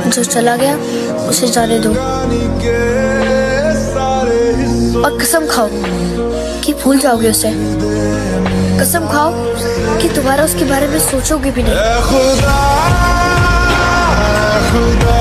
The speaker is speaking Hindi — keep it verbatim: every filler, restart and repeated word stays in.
जो चला गया उसे जाने दो और कसम खाओ कि भूल जाओगे उसे। कसम खाओ कि दोबारा उसके बारे में सोचोगे भी नहीं।